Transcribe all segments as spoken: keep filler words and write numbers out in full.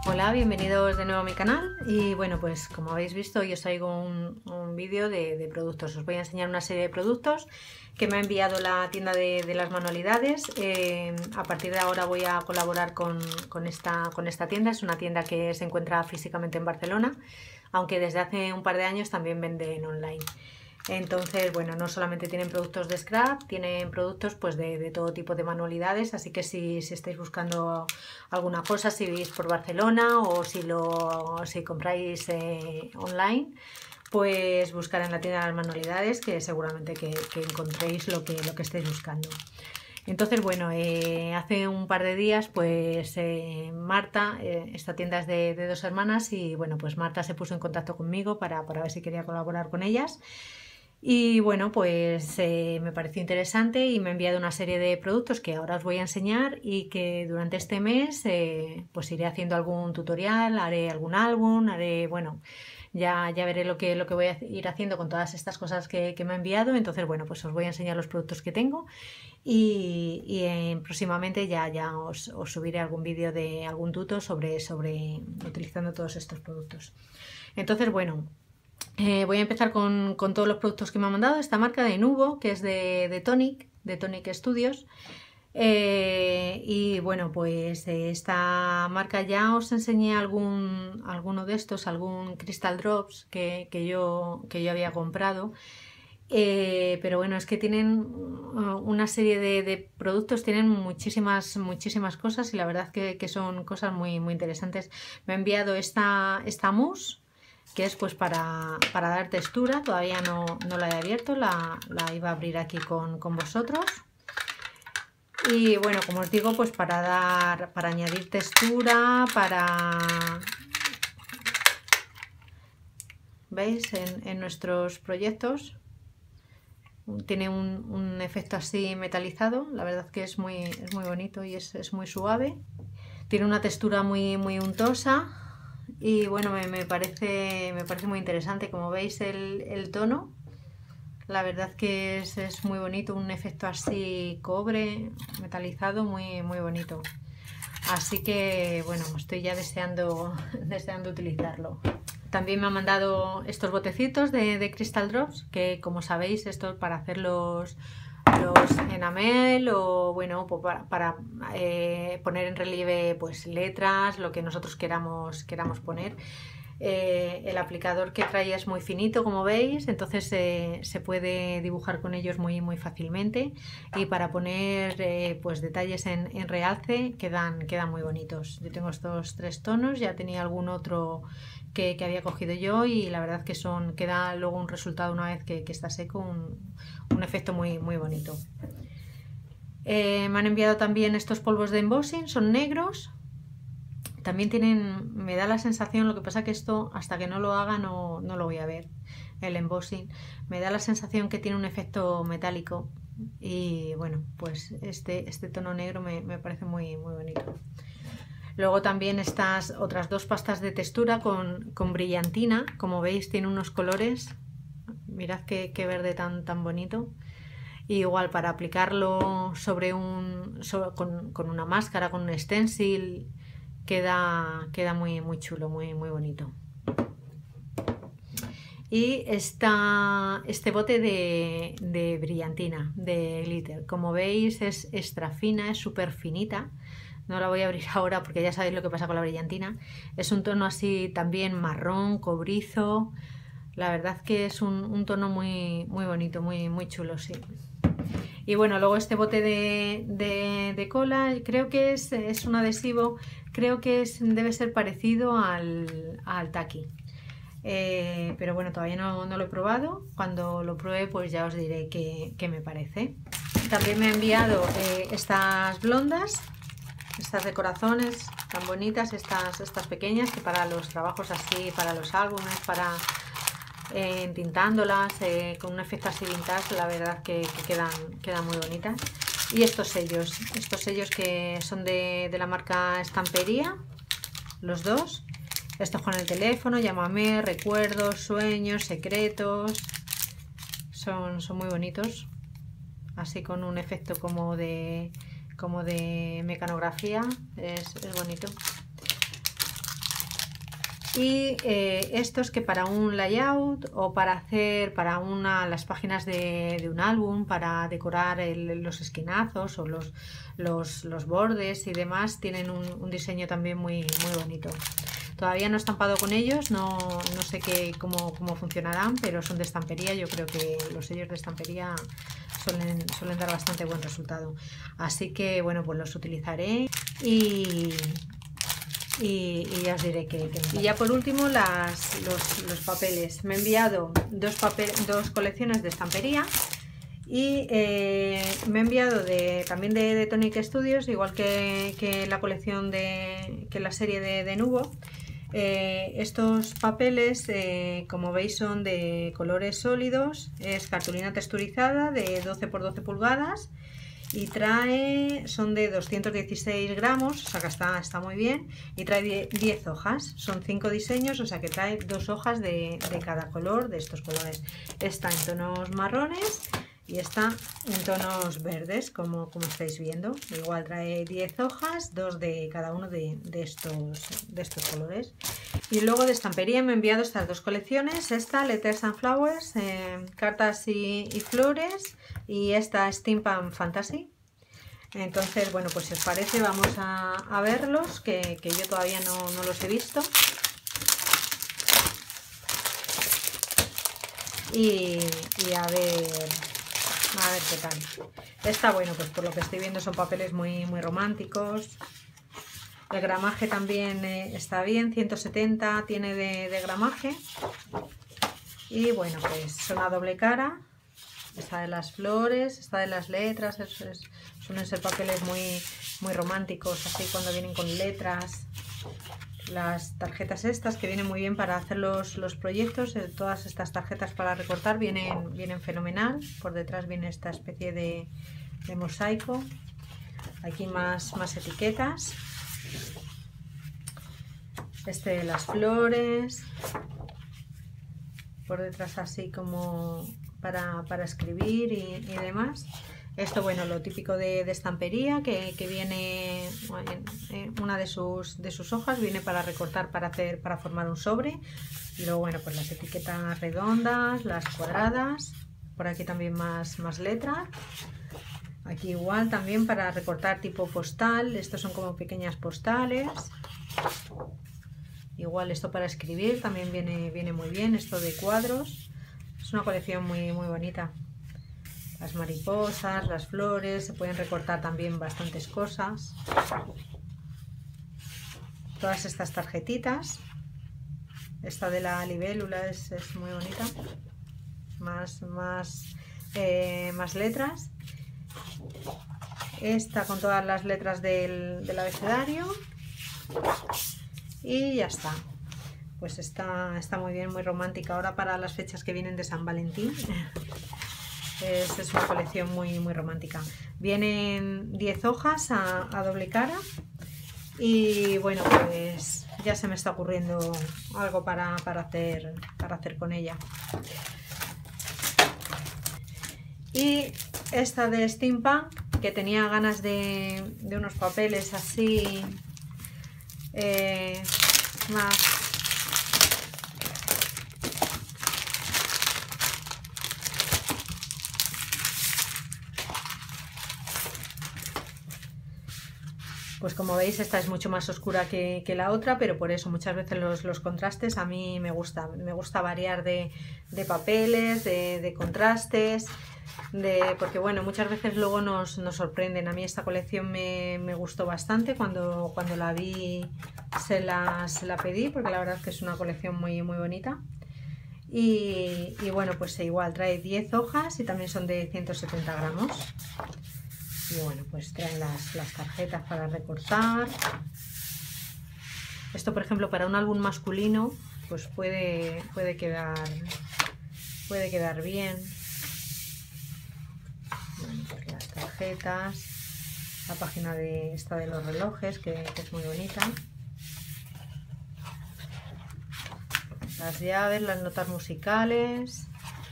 Hola, bienvenidos de nuevo a mi canal y bueno, pues como habéis visto hoy os traigo un, un vídeo de, de productos. Os voy a enseñar una serie de productos que me ha enviado la tienda de, de las manualidades. Eh, a partir de ahora voy a colaborar con, con, esta, con esta tienda. Es una tienda que se encuentra físicamente en Barcelona, aunque desde hace un par de años también venden online. Entonces, bueno, no solamente tienen productos de scrap, tienen productos pues de, de todo tipo de manualidades, así que si, si estáis buscando alguna cosa, si vivís por Barcelona o si, lo, si compráis eh, online, pues buscar en la tienda de las manualidades, que seguramente que, que encontréis lo que, lo que estéis buscando. Entonces, bueno, eh, hace un par de días, pues eh, Marta, eh, esta tienda es de, de dos hermanas y bueno, pues Marta se puso en contacto conmigo para, para ver si quería colaborar con ellas. Y bueno, pues eh, me pareció interesante y me ha enviado una serie de productos que ahora os voy a enseñar y que durante este mes eh, pues iré haciendo algún tutorial, haré algún álbum, haré, bueno, ya, ya veré lo que, lo que voy a ir haciendo con todas estas cosas que, que me ha enviado. Entonces, bueno, pues os voy a enseñar los productos que tengo y, y eh, próximamente ya, ya os, os subiré algún vídeo de algún tuto sobre, sobre utilizando todos estos productos. Entonces, bueno, Eh, voy a empezar con, con todos los productos que me ha mandado esta marca de Nuvo, que es de, de Tonic, de Tonic Studios. Eh, y bueno, pues eh, esta marca ya os enseñé algún, alguno de estos, algún Crystal Drops que, que, yo, que yo había comprado. Eh, pero bueno, es que tienen uh, una serie de, de productos, tienen muchísimas, muchísimas cosas y la verdad que, que son cosas muy, muy interesantes. Me ha enviado esta, esta mousse, que es pues para, para dar textura. Todavía no, no la he abierto, la, la iba a abrir aquí con, con vosotros. Y bueno, como os digo, pues para dar, para añadir textura, para... ¿Veis? En, en nuestros proyectos tiene un, un efecto así metalizado. La verdad que es muy, es muy bonito y es, es muy suave. Tiene una textura muy, muy untosa. Y bueno, me, me, parece, me parece muy interesante. Como veis el, el tono, la verdad que es, es muy bonito, un efecto así cobre, metalizado, muy, muy bonito. Así que bueno, estoy ya deseando, deseando utilizarlo. También me ha mandado estos botecitos de, de Crystal Drops, que como sabéis, esto es para hacer los, los enamel o bueno, para, para eh, poner en relieve pues letras, lo que nosotros queramos, queramos poner. Eh, el aplicador que trae es muy finito, como veis, entonces eh, se puede dibujar con ellos muy, muy fácilmente, y para poner eh, pues detalles en, en realce quedan, quedan muy bonitos. Yo tengo estos tres tonos, ya tenía algún otro que, que había cogido yo y la verdad que son, queda luego un resultado una vez que, que está seco, un, un efecto muy, muy bonito. Eh, me han enviado también estos polvos de embossing, son negros. También tienen, me da la sensación, lo que pasa que esto hasta que no lo haga no, no lo voy a ver, el embossing. Me da la sensación que tiene un efecto metálico y bueno, pues este, este tono negro me, me parece muy, muy bonito. Luego también estas otras dos pastas de textura con, con brillantina, como veis tiene unos colores, mirad qué, qué verde tan, tan bonito. Y igual para aplicarlo sobre un, sobre, con, con una máscara, con un stencil, queda, queda muy, muy chulo, muy, muy bonito. Y esta, este bote de, de brillantina, de glitter, como veis es extra fina, es súper finita. No la voy a abrir ahora porque ya sabéis lo que pasa con la brillantina. Es un tono así también marrón, cobrizo. La verdad que es un, un tono muy, muy bonito, muy, muy chulo, sí. Y bueno, luego este bote de, de, de cola, creo que es, es un adhesivo, creo que es, debe ser parecido al, al Taki. Eh, pero bueno, todavía no, no lo he probado. Cuando lo pruebe pues ya os diré qué, qué me parece. También me ha enviado eh, estas blondas, estas de corazones tan bonitas, estas, estas pequeñas, que para los trabajos así, para los álbumes, para... Eh, entintándolas eh, con un efecto así vintage, la verdad que, que quedan, quedan muy bonitas. Y estos sellos, estos sellos que son de, de la marca Estampería, los dos. Estos con el teléfono, llámame, recuerdos, sueños, secretos. Son, son muy bonitos, así con un efecto como de, como de mecanografía, es, es bonito. Y eh, estos que para un layout o para hacer para una, las páginas de, de un álbum, para decorar el, los esquinazos o los, los, los bordes y demás, tienen un, un diseño también muy, muy bonito. Todavía no he estampado con ellos, no, no sé qué, cómo, cómo funcionarán, pero son de estampería. Yo creo que los sellos de estampería suelen, suelen dar bastante buen resultado. Así que bueno, pues los utilizaré y... Y, y ya os diré que, que... Y ya por último las, los, los papeles. Me he enviado dos, papel, dos colecciones de estampería y eh, me he enviado de, también de, de Tonic Studios, igual que, que la colección de que la serie de, de Nubo. Eh, estos papeles, eh, como veis, son de colores sólidos, es cartulina texturizada de doce por doce pulgadas. Y trae, son de doscientos dieciséis gramos, o sea que está, está muy bien. Y trae diez hojas, son cinco diseños, o sea que trae dos hojas de, de cada color, de estos colores. Está en tonos marrones y está en tonos verdes, como, como estáis viendo. Igual trae diez hojas, dos de cada uno de, de, estos, de estos colores. Y luego de estampería me he enviado estas dos colecciones, esta Letters and Flowers, eh, cartas y, y flores, y esta Steampunk Fantasy. Entonces, bueno, pues si os parece vamos a, a verlos, que, que yo todavía no, no los he visto. Y, y a ver, a ver qué tal. Esta, bueno, pues por lo que estoy viendo son papeles muy, muy románticos. El gramaje también eh, está bien, ciento setenta tiene de, de gramaje. Y bueno, pues son a doble cara. Esta de las flores, esta de las letras, es, es, suelen ser papeles muy, muy románticos, así cuando vienen con letras. Las tarjetas estas que vienen muy bien para hacer los, los proyectos, eh, todas estas tarjetas para recortar vienen, vienen fenomenal. Por detrás viene esta especie de, de mosaico. Aquí más, más etiquetas. Este de las flores. Por detrás así como para, para escribir y, y demás. Esto, bueno, lo típico de, de estampería, que, que viene en, en una de sus, de sus hojas, viene para recortar, para hacer, para formar un sobre. Y luego, bueno, pues las etiquetas redondas, las cuadradas. Por aquí también más, más letras. Aquí igual también para recortar tipo postal. Estos son como pequeñas postales. Igual esto para escribir también viene, viene muy bien, esto de cuadros. Es una colección muy, muy bonita. Las mariposas, las flores, se pueden recortar también bastantes cosas. Todas estas tarjetitas. Esta de la libélula es, es muy bonita. Más, más, eh, más letras. Esta con todas las letras del, del abecedario. Y ya está. Pues está, está muy bien, muy romántica ahora para las fechas que vienen de San Valentín. Es, es una colección muy, muy romántica. Vienen diez hojas a, a doble cara. Y bueno, pues ya se me está ocurriendo algo para, para, hacer, para hacer con ella. Y esta de Steampunk, que tenía ganas de, de unos papeles así eh, más pues como veis esta es mucho más oscura que, que la otra, pero por eso muchas veces los, los contrastes a mí me gusta, me gusta variar de, de papeles, de, de contrastes, de, porque bueno, muchas veces luego nos, nos sorprenden. A mí esta colección me, me gustó bastante, cuando, cuando la vi se la, se la pedí, porque la verdad es que es una colección muy, muy bonita. Y, y bueno, pues igual trae diez hojas y también son de ciento setenta gramos. Y bueno, pues traen las, las tarjetas para recortar. Esto, por ejemplo, para un álbum masculino, pues puede, puede quedar puede quedar bien. Bueno, pues las tarjetas, la página de esta de los relojes, que, que es muy bonita. Las llaves, las notas musicales.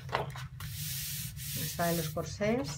Esta de los corsés.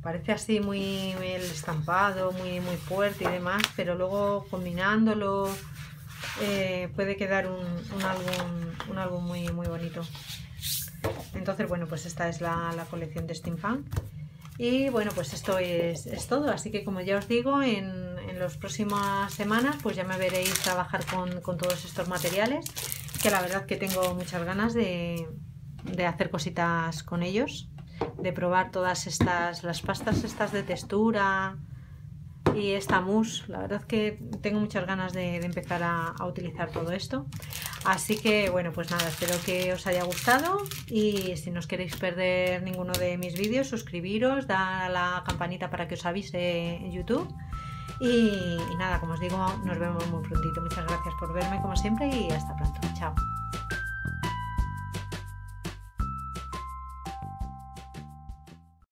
parece así muy el estampado, muy, muy fuerte y demás, pero luego combinándolo eh, puede quedar un, un álbum, un álbum muy, muy bonito. Entonces, bueno, pues esta es la, la colección de Steampunk. Y bueno, pues esto es, es todo. Así que, como ya os digo, en, en las próximas semanas pues ya me veréis trabajar con, con todos estos materiales, que la verdad que tengo muchas ganas de, de hacer cositas con ellos, de probar todas estas, las pastas estas de textura y esta mousse. La verdad que tengo muchas ganas de, de empezar a, a utilizar todo esto. Así que bueno, pues nada, espero que os haya gustado, y si no os queréis perder ninguno de mis vídeos, suscribiros, dar a la campanita para que os avise en YouTube. Y, y nada, como os digo, nos vemos muy prontito. Muchas gracias por verme como siempre y hasta pronto. Chao.